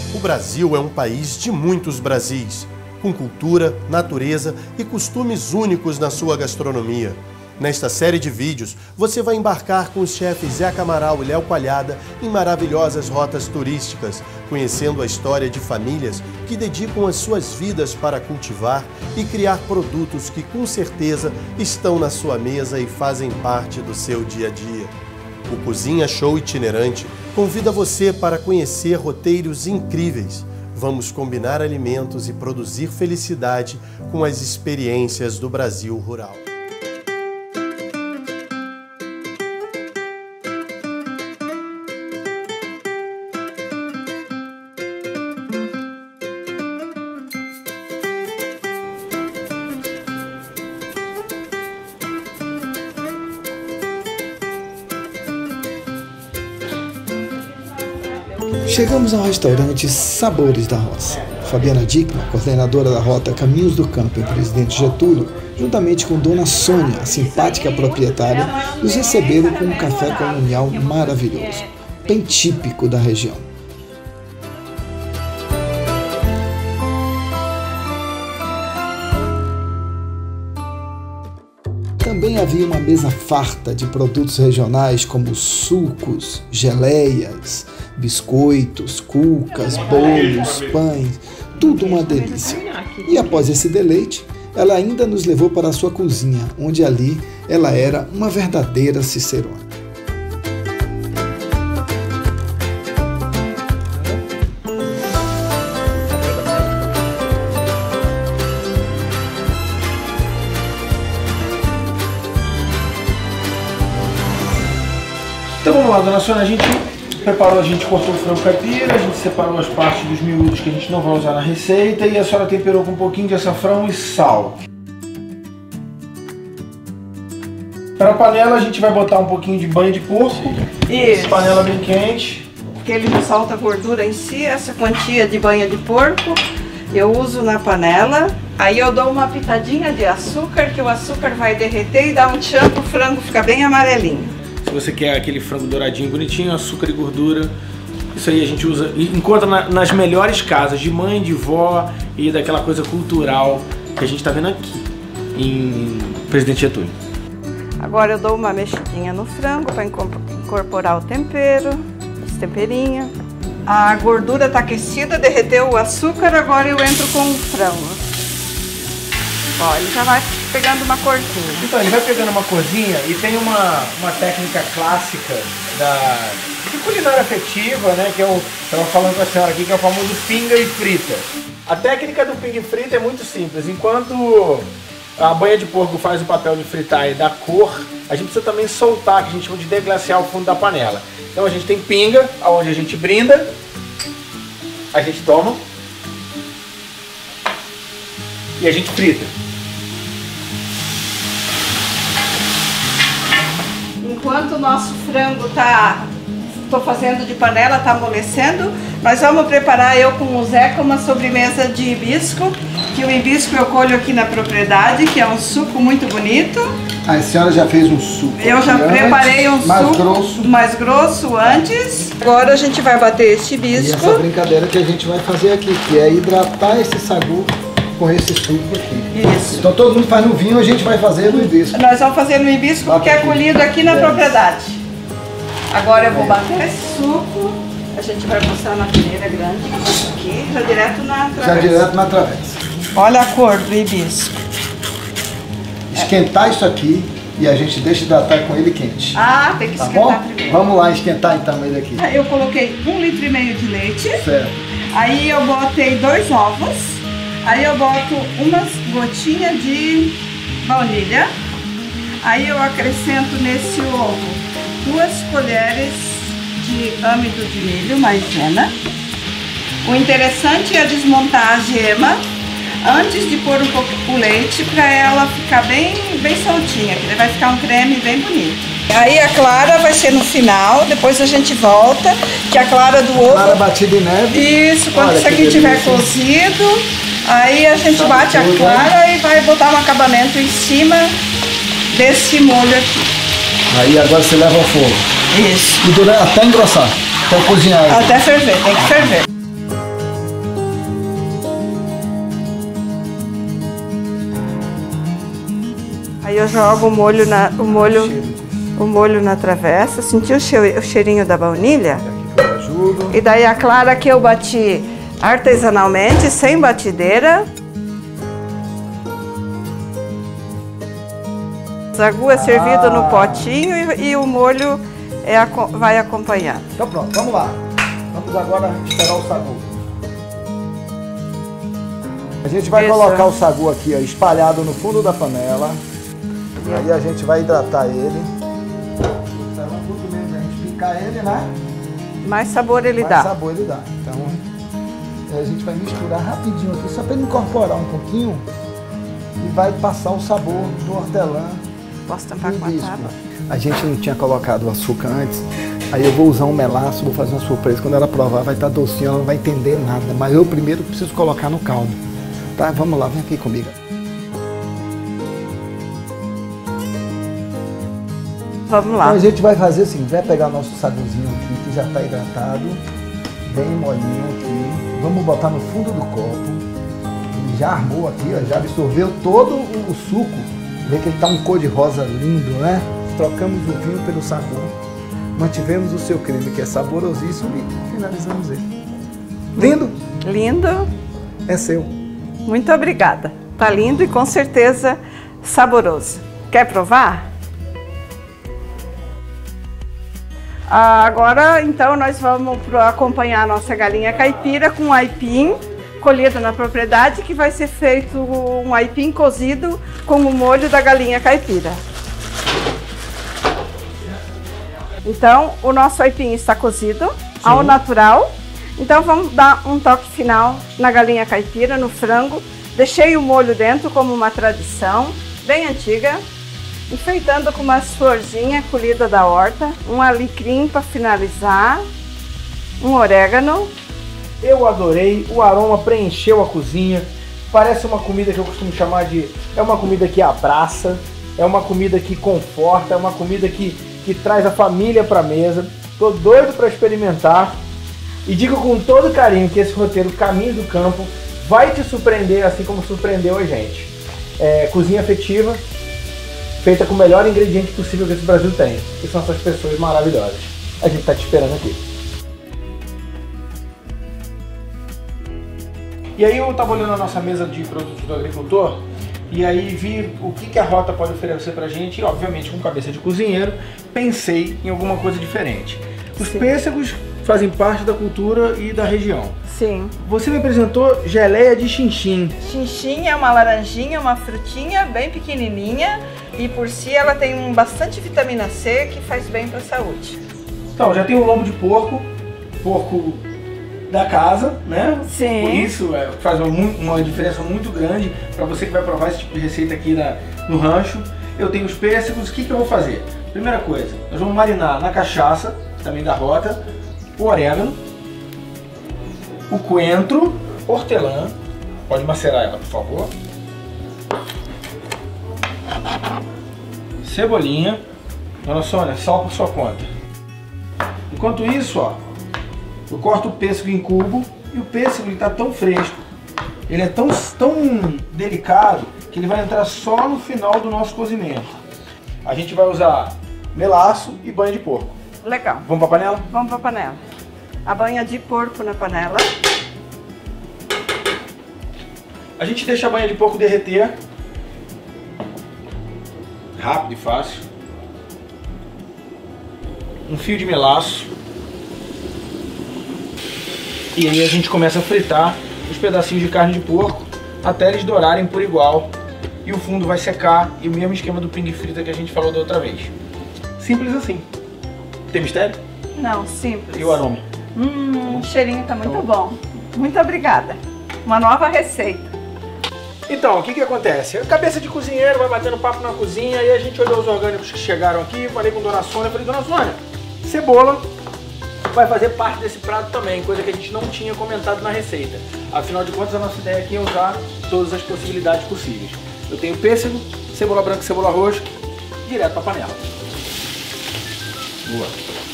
O Brasil é um país de muitos Brasis, com cultura, natureza e costumes únicos na sua gastronomia. Nesta série de vídeos, você vai embarcar com os chefes Zeca Amaral e Léo Coalhada em maravilhosas rotas turísticas, conhecendo a história de famílias que dedicam as suas vidas para cultivar e criar produtos que com certeza estão na sua mesa e fazem parte do seu dia a dia. O Cozinha Show Itinerante convida você para conhecer roteiros incríveis. Vamos combinar alimentos e produzir felicidade com as experiências do Brasil rural. Chegamos ao restaurante Sabores da Roça. Fabiana Dickmann, coordenadora da rota Caminhos do Campo em Presidente Getúlio, juntamente com Dona Sônia, a simpática proprietária, nos receberam com um café colonial maravilhoso, bem típico da região. Também havia uma mesa farta de produtos regionais como sucos, geleias, biscoitos, cucas, bolos, pães, tudo uma delícia. E após esse deleite, ela ainda nos levou para a sua cozinha, onde ali ela era uma verdadeira cicerona. Então vamos lá, Dona Sônia, a gente cortou o frango caipira, a gente separou as partes dos miúdos que a gente não vai usar na receita e a senhora temperou com um pouquinho de açafrão e sal. Para a panela a gente vai botar um pouquinho de banho de porco. Isso. Panela bem quente. Porque ele não solta gordura em si, essa quantia de banha de porco eu uso na panela. Aí eu dou uma pitadinha de açúcar, que o açúcar vai derreter e dar um tchan pro frango ficar bem amarelinho. Se você quer aquele frango douradinho, bonitinho, açúcar e gordura, isso aí a gente usa e encontra nas melhores casas de mãe, de vó e daquela coisa cultural que a gente está vendo aqui em Presidente Getúlio. Agora eu dou uma mexidinha no frango para incorporar o tempero, esse temperinho. A gordura está aquecida, derreteu o açúcar, agora eu entro com o frango. Ó, ele já vai pegando uma corzinha. Então, ele vai pegando uma corzinha e tem uma técnica clássica de culinária afetiva, né? Que eu estava falando com a senhora aqui, que é o famoso pinga e frita. A técnica do pinga e frita é muito simples. Enquanto a banha de porco faz o papel de fritar e dar cor, a gente precisa também soltar, que a gente chama de deglaciar o fundo da panela. Então a gente tem pinga, onde a gente brinda, a gente toma e a gente frita. Enquanto o nosso frango tô fazendo de panela, tá amolecendo, nós vamos preparar eu com o Zeca uma sobremesa de hibisco, que o hibisco eu colho aqui na propriedade, que é um suco muito bonito. A senhora já fez um suco? Eu já preparei um suco mais grosso antes. Agora a gente vai bater esse hibisco. E essa brincadeira que a gente vai fazer aqui, que é hidratar esse sagu com esse suco aqui. Isso. Então todo mundo faz no vinho, a gente vai fazer no hibisco. Nós vamos fazer no hibisco, que é colhido aqui na propriedade. Agora eu vou bater esse suco, a gente vai passar na peneira grande aqui, já direto na travessa. Já direto na travessa. Olha a cor do hibisco. Esquentar isso aqui e a gente deixa hidratar com ele quente. Ah, tem que esquentar primeiro. Vamos lá esquentar então ele aqui. Eu coloquei 1,5 litro de leite. Certo. Aí eu botei 2 ovos. Aí eu boto umas gotinhas de baunilha. Aí eu acrescento nesse ovo 2 colheres de âmido de milho, maisena. O interessante é desmontar a gema antes de pôr um pouco o leite para ela ficar bem soltinha, que vai ficar um creme bem bonito. Aí a clara vai ser no final, depois a gente volta, que a clara do ovo... Clara batida em neve. Isso, quando isso aqui estiver cozido, aí a gente bate a clara e vai botar um acabamento em cima desse molho aqui. Aí agora você leva ao fogo. Isso. E até engrossar, até cozinhar. Até ferver, tem que ferver. eu jogo o molho na travessa. Sentiu o cheirinho da baunilha? E daí a clara que eu bati artesanalmente, sem batideira. Sagu é servido no potinho e o molho vai acompanhando. Então pronto, vamos lá. Vamos agora esperar o sagu. A gente vai colocar o sagu aqui, ó, espalhado no fundo da panela. Aí a gente vai hidratar ele. Então, quanto menos a gente picar ele, né? Mais sabor ele dá. Mais sabor ele dá. Então, a gente vai misturar rapidinho aqui, só para ele incorporar um pouquinho. E vai passar o sabor do hortelã. Posso tampar com a tábua? A gente não tinha colocado o açúcar antes, aí eu vou usar um melaço, vou fazer uma surpresa. Quando ela provar, vai estar docinho, ela não vai entender nada. Mas eu primeiro preciso colocar no caldo. Tá, vamos lá, vem aqui comigo. Vamos lá. Então a gente vai fazer assim, vai pegar nosso saguzinho aqui, que já está hidratado, bem molinho aqui. Vamos botar no fundo do copo. Ele já armou aqui, ó, já absorveu todo o suco. Vê que ele tá um cor de rosa lindo, né? Trocamos o vinho pelo sabor, mantivemos o seu creme, que é saborosíssimo, e finalizamos ele. Lindo? Lindo. É seu. Muito obrigada. Tá lindo e com certeza saboroso. Quer provar? Agora, então, nós vamos acompanhar a nossa galinha caipira com aipim colhido na propriedade, que vai ser feito um aipim cozido com o molho da galinha caipira. Então, o nosso aipim está cozido ao natural. Então, vamos dar um toque final na galinha caipira, no frango. Deixei o molho dentro como uma tradição bem antiga, enfeitando com umas florzinhas colhidas da horta, um alecrim para finalizar, um orégano. Eu adorei, o aroma preencheu a cozinha, parece uma comida que eu costumo chamar de... É uma comida que abraça, é uma comida que conforta, é uma comida que traz a família para a mesa. Tô doido para experimentar e digo com todo carinho que esse roteiro Caminho do Campo vai te surpreender assim como surpreendeu a gente. Cozinha afetiva, feita com o melhor ingrediente possível que esse Brasil tem, que são essas pessoas maravilhosas. A gente tá te esperando aqui. E aí eu estava olhando a nossa mesa de produtos do agricultor e aí vi o que a Rota pode oferecer pra gente e, obviamente, com cabeça de cozinheiro, pensei em alguma coisa diferente. Os pêssegos fazem parte da cultura e da região. Sim. Você me apresentou geleia de chinchim. Chinchim é uma laranjinha, uma frutinha bem pequenininha e por si ela tem bastante vitamina C que faz bem para a saúde. Então, já tem o lombo de porco da casa, né? Sim. Por isso faz uma diferença muito grande para você que vai provar esse tipo de receita aqui no rancho. Eu tenho os pêssegos, o que eu vou fazer? Primeira coisa, nós vamos marinar na cachaça, também da Rota, o orégano, o coentro, hortelã, pode macerar ela, por favor, cebolinha, dona Sônia, sal por sua conta. Enquanto isso, ó, eu corto o pêssego em cubo e o pêssego está tão fresco, ele é tão delicado que ele vai entrar só no final do nosso cozimento. A gente vai usar melaço e banha de porco. Legal. Vamos para a panela? Vamos para a panela. A banha de porco na panela. A gente deixa a banha de porco derreter. Rápido e fácil. Um fio de melaço. E aí a gente começa a fritar os pedacinhos de carne de porco até eles dourarem por igual. E o fundo vai secar. E o mesmo esquema do pingue frita que a gente falou da outra vez. Simples assim. Tem mistério? Não, simples. E o aroma? O cheirinho tá muito bom. Muito obrigada. Uma nova receita. Então, o que acontece? A cabeça de cozinheiro vai batendo papo na cozinha e a gente olhou os orgânicos que chegaram aqui, falei com Dona Sônia, falei, Dona Sônia, cebola vai fazer parte desse prato também, coisa que a gente não tinha comentado na receita. Afinal de contas, a nossa ideia aqui é usar todas as possibilidades possíveis. Eu tenho pêssego, cebola branca e cebola roxa, direto para a panela. Boa.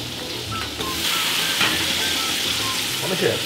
Vamos mexer.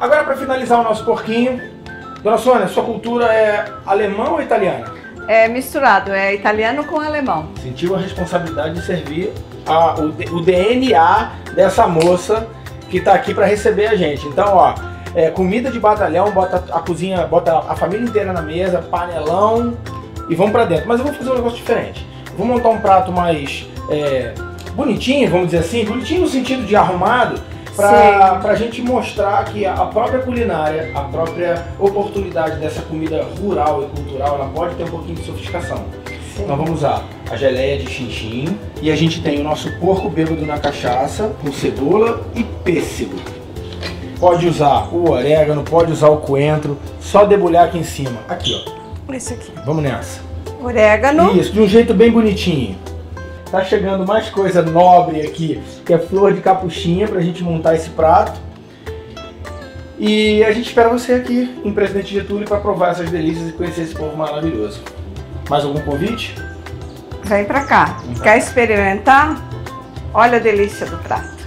Agora, para finalizar o nosso porquinho, Dona Sônia, sua cultura é alemã ou italiana? É misturado, é italiano com alemão. Sentiu a responsabilidade de servir o DNA dessa moça que está aqui para receber a gente. Então, ó, comida de batalhão, bota a cozinha, bota a família inteira na mesa, panelão e vamos para dentro. Mas eu vou fazer um negócio diferente. Vou montar um prato mais bonitinho, vamos dizer assim, bonitinho no sentido de arrumado, para a gente mostrar que a própria culinária, a própria oportunidade dessa comida rural e cultural, ela pode ter um pouquinho de sofisticação. Sim. Então vamos usar a geleia de chin-chin e a gente tem o nosso porco bêbado na cachaça com cebola e pêssego. Pode usar o orégano, pode usar o coentro, só debulhar aqui em cima. Aqui, ó. Esse aqui. Vamos nessa. Orégano. Isso, de um jeito bem bonitinho. Tá chegando mais coisa nobre aqui, que é flor de capuchinha pra gente montar esse prato. E a gente espera você aqui em Presidente Getúlio para provar essas delícias e conhecer esse povo maravilhoso. Mais algum convite? Vem pra cá. Quer experimentar? Olha a delícia do prato.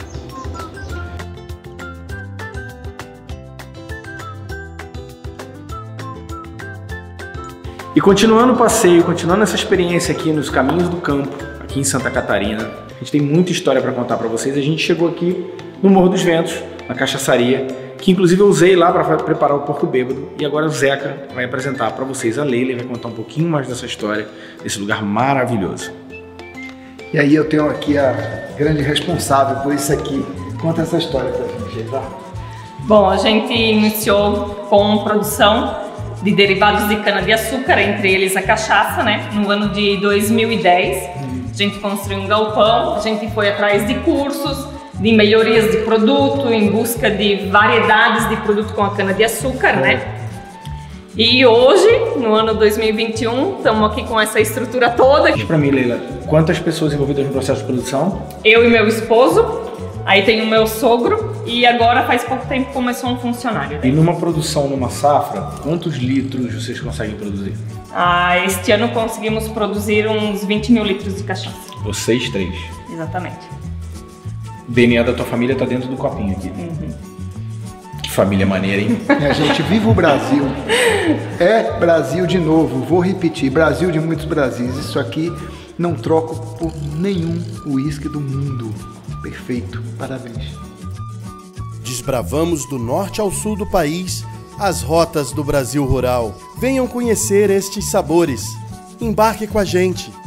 E continuando o passeio, continuando essa experiência aqui nos caminhos do campo, aqui em Santa Catarina, a gente tem muita história para contar para vocês. A gente chegou aqui no Morro dos Ventos, na cachaçaria, que inclusive eu usei lá para preparar o porco bêbado. E agora o Zeca vai apresentar para vocês a Leila e vai contar um pouquinho mais dessa história, desse lugar maravilhoso. E aí eu tenho aqui a grande responsável por isso aqui. Conta essa história pra gente, Eva. Bom, a gente iniciou com produção de derivados de cana-de-açúcar, entre eles a cachaça, né? No ano de 2010. A gente construiu um galpão, a gente foi atrás de cursos, de melhorias de produto, em busca de variedades de produto com a cana-de-açúcar, né? E hoje, no ano 2021, estamos aqui com essa estrutura toda. Diz pra mim, Leila, quantas pessoas envolvidas no processo de produção? Eu e meu esposo, aí tem o meu sogro e agora faz pouco tempo começou um funcionário. E numa produção, numa safra, quantos litros vocês conseguem produzir? Este ano conseguimos produzir uns 20 mil litros de cachaça. Vocês três? Exatamente. O DNA da tua família tá dentro do copinho aqui. Que família maneira, hein? Minha gente, viva o Brasil. É Brasil de novo, vou repetir, Brasil de muitos Brasis. Isso aqui não troco por nenhum uísque do mundo. Perfeito, parabéns. Desbravamos do norte ao sul do país as rotas do Brasil rural. Venham conhecer estes sabores. Embarque com a gente.